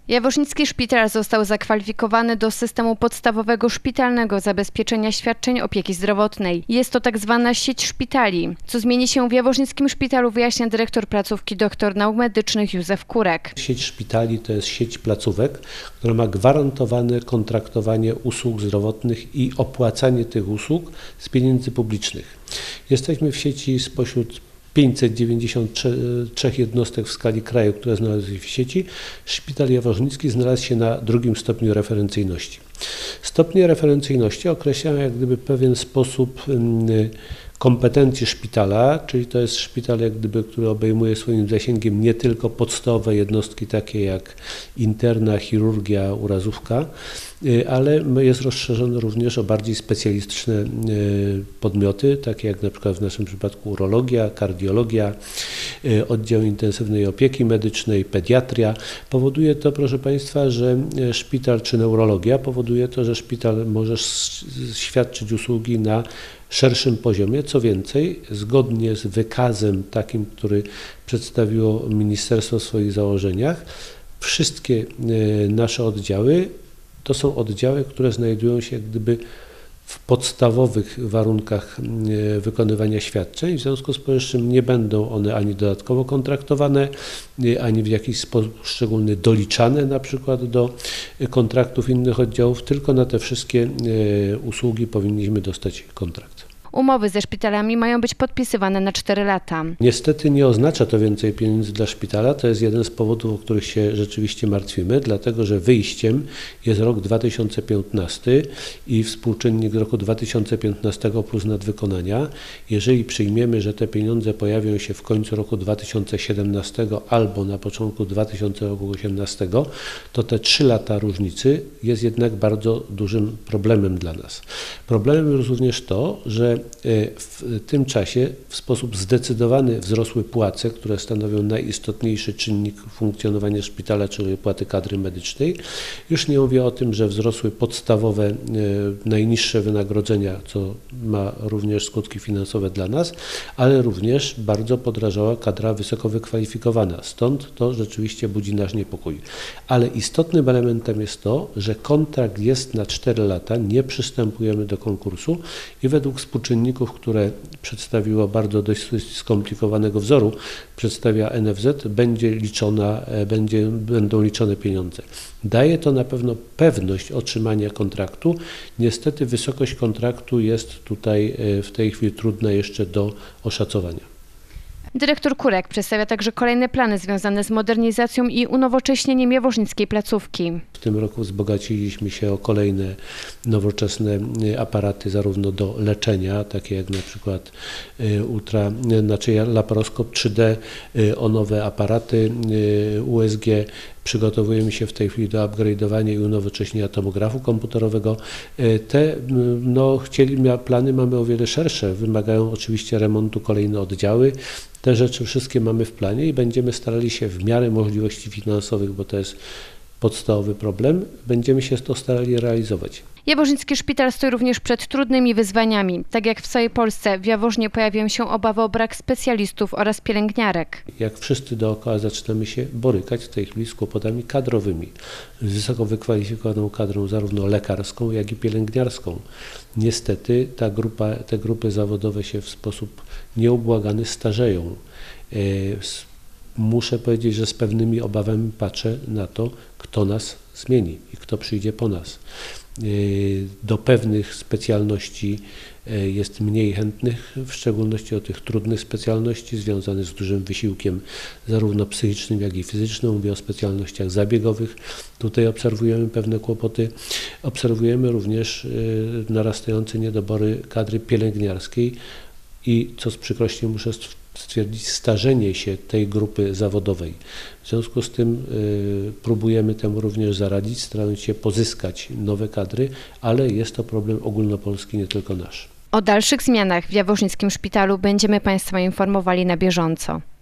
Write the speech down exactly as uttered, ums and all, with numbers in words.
Jaworznicki Szpital został zakwalifikowany do systemu podstawowego szpitalnego zabezpieczenia świadczeń opieki zdrowotnej. Jest to tak zwana sieć szpitali. Co zmieni się w Jaworznickim Szpitalu, wyjaśnia dyrektor placówki doktor nauk medycznych Józef Kurek. Sieć szpitali to jest sieć placówek, która ma gwarantowane kontraktowanie usług zdrowotnych i opłacanie tych usług z pieniędzy publicznych. Jesteśmy w sieci spośród pięćset dziewięćdziesiąt trzy jednostek w skali kraju, które znalazły się w sieci. Szpital Jaworznicki znalazł się na drugim stopniu referencyjności. Stopnie referencyjności określają jak gdyby pewien sposób kompetencji szpitala, czyli to jest szpital, jak gdyby, który obejmuje swoim zasięgiem nie tylko podstawowe jednostki takie jak interna, chirurgia, urazówka, ale jest rozszerzony również o bardziej specjalistyczne podmioty, takie jak na przykład w naszym przypadku urologia, kardiologia, oddział intensywnej opieki medycznej, pediatria. Powoduje to, proszę Państwa, że szpital czy neurologia powoduje to, że szpital może świadczyć usługi na szerszym poziomie. Co więcej, zgodnie z wykazem takim, który przedstawiło ministerstwo w swoich założeniach, wszystkie nasze oddziały to są oddziały, które znajdują się jak gdyby w podstawowych warunkach wykonywania świadczeń, w związku z powyższym nie będą one ani dodatkowo kontraktowane, ani w jakiś sposób szczególny doliczane na przykład do kontraktów innych oddziałów, tylko na te wszystkie usługi powinniśmy dostać kontrakt. Umowy ze szpitalami mają być podpisywane na cztery lata. Niestety nie oznacza to więcej pieniędzy dla szpitala. To jest jeden z powodów, o których się rzeczywiście martwimy, dlatego że wyjściem jest rok dwa tysiące piętnasty i współczynnik roku dwa tysiące piętnastego plus nadwykonania. Jeżeli przyjmiemy, że te pieniądze pojawią się w końcu roku dwa tysiące siedemnastego albo na początku dwa tysiące osiemnastego, to te trzy lata różnicy jest jednak bardzo dużym problemem dla nas. Problemem jest również to, że w tym czasie w sposób zdecydowany wzrosły płace, które stanowią najistotniejszy czynnik funkcjonowania szpitala, czyli płaty kadry medycznej. Już nie mówię o tym, że wzrosły podstawowe, najniższe wynagrodzenia, co ma również skutki finansowe dla nas, ale również bardzo podrażała kadra wysoko wykwalifikowana. Stąd to rzeczywiście budzi nasz niepokój. Ale istotnym elementem jest to, że kontrakt jest na cztery lata, nie przystępujemy do konkursu i według współczynników, które przedstawiło bardzo dość skomplikowanego wzoru, przedstawia N F Z, będzie liczona, będzie, będą liczone pieniądze. Daje to na pewno pewność otrzymania kontraktu. Niestety wysokość kontraktu jest tutaj w tej chwili trudna jeszcze do oszacowania. Dyrektor Kurek przedstawia także kolejne plany związane z modernizacją i unowocześnieniem jaworznickiej placówki. W tym roku wzbogaciliśmy się o kolejne nowoczesne aparaty zarówno do leczenia, takie jak na przykład ultra, znaczy laparoskop trzy D, o nowe aparaty U S G. Przygotowujemy się w tej chwili do upgrade'owania i unowocześnienia tomografu komputerowego. Te no, chcieli, plany mamy o wiele szersze, wymagają oczywiście remontu kolejne oddziały. Te rzeczy wszystkie mamy w planie i będziemy starali się w miarę możliwości finansowych, bo to jest podstawowy problem, będziemy się to starali realizować. Jaworznicki Szpital stoi również przed trudnymi wyzwaniami. Tak jak w całej Polsce, w Jaworznie pojawiają się obawy o brak specjalistów oraz pielęgniarek. Jak wszyscy dookoła zaczynamy się borykać w tej chwili z kłopotami kadrowymi, z wysoko wykwalifikowaną kadrą zarówno lekarską, jak i pielęgniarską. Niestety ta grupa, te grupy zawodowe się w sposób nieubłagany starzeją. Muszę powiedzieć, że z pewnymi obawami patrzę na to, kto nas zmieni i kto przyjdzie po nas. Do pewnych specjalności jest mniej chętnych, w szczególności o tych trudnych specjalności związanych z dużym wysiłkiem zarówno psychicznym, jak i fizycznym. Mówię o specjalnościach zabiegowych. Tutaj obserwujemy pewne kłopoty. Obserwujemy również narastające niedobory kadry pielęgniarskiej i, co z przykrością muszę stwierdzić, starzenie się tej grupy zawodowej. W związku z tym y, próbujemy temu również zaradzić, starając się pozyskać nowe kadry, ale jest to problem ogólnopolski, nie tylko nasz. O dalszych zmianach w Jaworznickim Szpitalu będziemy Państwa informowali na bieżąco.